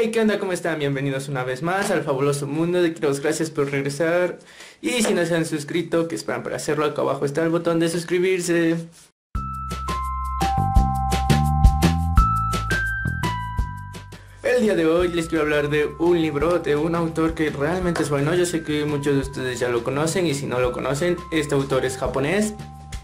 Hey, ¿qué onda? ¿Cómo están? Bienvenidos una vez más al fabuloso mundo de Kiros. Gracias por regresar. Y si no se han suscrito, ¿qué esperan para hacerlo? Acá abajo está el botón de suscribirse. El día de hoy les quiero hablar de un libro de un autor que realmente es bueno. Yo sé que muchos de ustedes ya lo conocen, y si no lo conocen, este autor es japonés.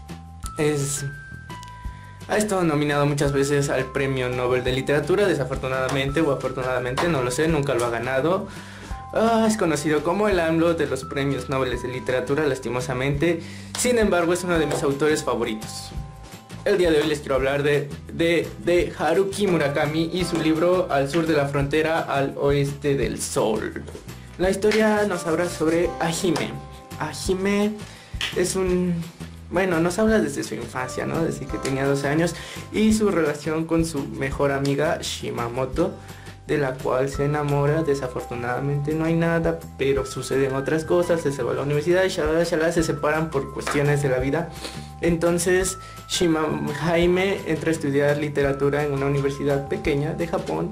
Ha estado nominado muchas veces al Premio Nobel de Literatura, desafortunadamente o afortunadamente, no lo sé, nunca lo ha ganado. Es conocido como el AMLO de los Premios Nobel de Literatura, lastimosamente. Sin embargo, es uno de mis autores favoritos. El día de hoy les quiero hablar de Haruki Murakami y su libro Al sur de la frontera, al oeste del sol. La historia nos habla sobre Hajime. Hajime es bueno, nos habla desde su infancia, ¿no? Desde que tenía 12 años y su relación con su mejor amiga Shimamoto, de la cual se enamora. Desafortunadamente no hay nada, pero suceden otras cosas. Se va a la universidad y shalala, se separan por cuestiones de la vida. Entonces Jaime entra a estudiar literatura en una universidad pequeña de Japón.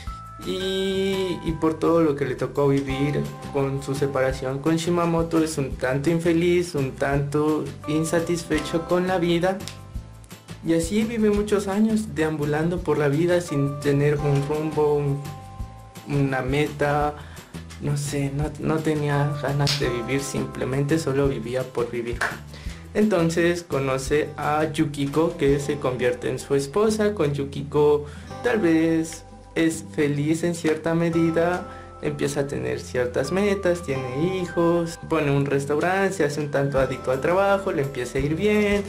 Y por todo lo que le tocó vivir con su separación con Shimamoto, es un tanto infeliz, un tanto insatisfecho con la vida. Y así vive muchos años deambulando por la vida sin tener un rumbo, una meta. No sé, no tenía ganas de vivir, simplemente solo vivía por vivir. Entonces conoce a Yukiko, que se convierte en su esposa. Con Yukiko tal vez es feliz en cierta medida, empieza a tener ciertas metas, tiene hijos, pone un restaurante, se hace un tanto adicto al trabajo, le empieza a ir bien.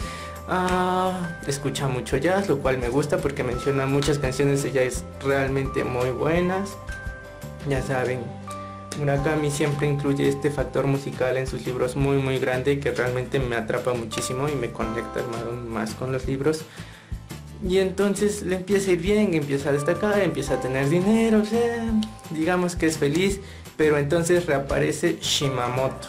Escucha mucho jazz, lo cual me gusta porque menciona muchas canciones de jazz realmente muy buenas. Ya saben, Murakami siempre incluye este factor musical en sus libros muy grande, que realmente me atrapa muchísimo y me conecta más con los libros. Y entonces le empieza a ir bien, empieza a destacar, empieza a tener dinero, o sea, digamos que es feliz. Pero entonces reaparece Shimamoto,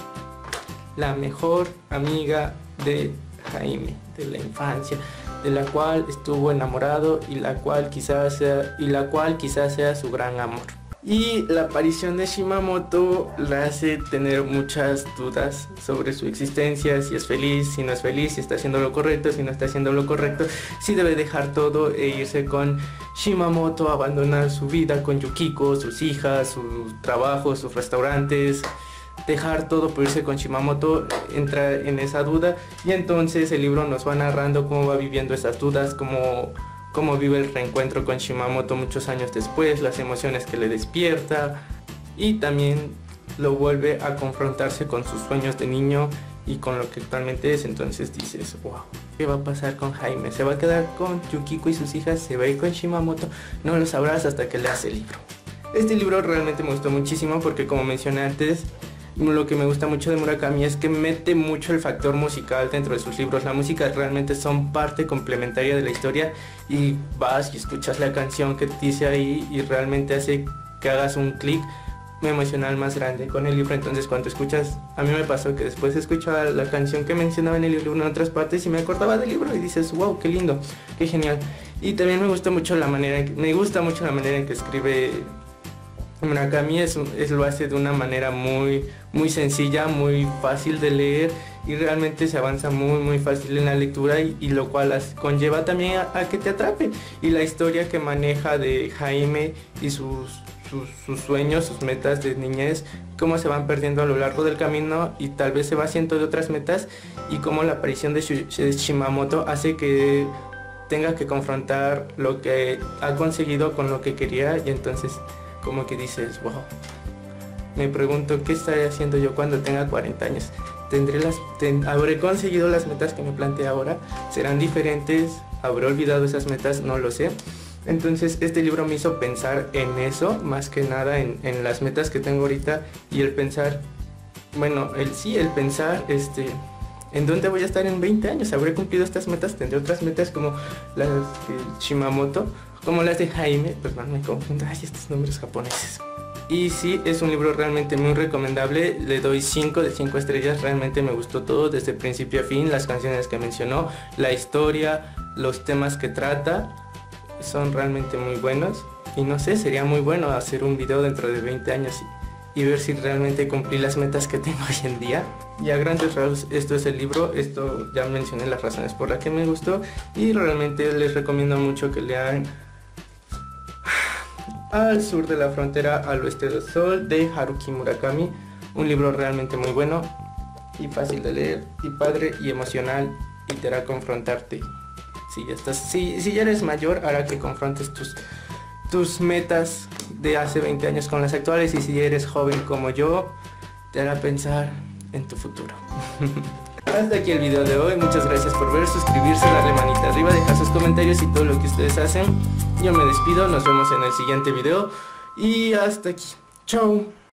la mejor amiga de Jaime, de la infancia, de la cual estuvo enamorado y la cual quizás sea su gran amor. Y la aparición de Shimamoto la hace tener muchas dudas sobre su existencia, si es feliz, si no es feliz, si está haciendo lo correcto, si no está haciendo lo correcto, si debe dejar todo e irse con Shimamoto, abandonar su vida con Yukiko, sus hijas, su trabajo, sus restaurantes, dejar todo por irse con Shimamoto. Entra en esa duda, y entonces el libro nos va narrando cómo va viviendo esas dudas, cómo vive el reencuentro con Shimamoto muchos años después, las emociones que le despierta, y también lo vuelve a confrontarse con sus sueños de niño y con lo que actualmente es. Entonces dices, wow, ¿qué va a pasar con Jaime? ¿Se va a quedar con Yukiko y sus hijas? ¿Se va a ir con Shimamoto? No lo sabrás hasta que leas el libro. Este libro realmente me gustó muchísimo porque, como mencioné antes, lo que me gusta mucho de Murakami es que mete mucho el factor musical dentro de sus libros. La música realmente son parte complementaria de la historia, y vas y escuchas la canción que dice ahí y realmente hace que hagas un clic emocional más grande con el libro. Entonces cuando escuchas, a mí me pasó que después escuchaba la canción que mencionaba en el libro en otras partes y me acordaba del libro y dices, wow, qué lindo, qué genial. Y también me gusta mucho la manera en que escribe Murakami. Lo hace de una manera muy sencilla, muy fácil de leer, y realmente se avanza muy fácil en la lectura, y lo cual conlleva también a que te atrape. Y la historia que maneja de Jaime y sus sueños, sus metas de niñez, cómo se van perdiendo a lo largo del camino y tal vez se va haciendo de otras metas, y cómo la aparición de Shimamoto hace que tenga que confrontar lo que ha conseguido con lo que quería. Y entonces como que dices, wow, me pregunto qué estaré haciendo yo cuando tenga 40 años. ¿Habré conseguido las metas que me planteé ahora? ¿Serán diferentes? ¿Habré olvidado esas metas? No lo sé. Entonces este libro me hizo pensar en eso, más que nada en las metas que tengo ahorita, y el pensar, bueno, el pensar, ¿en dónde voy a estar en 20 años? ¿Habré cumplido estas metas? ¿Tendré otras metas como las de Shimamoto? Como las de Jaime, perdón, me confundo, estos nombres japoneses. Y sí, es un libro realmente muy recomendable. Le doy 5 de 5 estrellas. Realmente me gustó todo desde principio a fin. Las canciones que mencionó, la historia, los temas que trata son realmente muy buenos. Y no sé, sería muy bueno hacer un video dentro de 20 años y ver si realmente cumplí las metas que tengo hoy en día. Y a grandes rasgos esto es el libro, esto ya mencioné las razones por las que me gustó y realmente les recomiendo mucho que lean Al sur de la frontera, al oeste del sol, de Haruki Murakami. Un libro realmente muy bueno y fácil de leer y padre y emocional y te hará confrontarte. Si ya eres mayor, hará que confrontes tus metas de hace 20 años con las actuales, y si eres joven como yo, te hará pensar en tu futuro. Hasta aquí el video de hoy, muchas gracias por ver, suscribirse, darle manita arriba, dejar sus comentarios y todo lo que ustedes hacen. Yo me despido, nos vemos en el siguiente video y hasta aquí. Chao.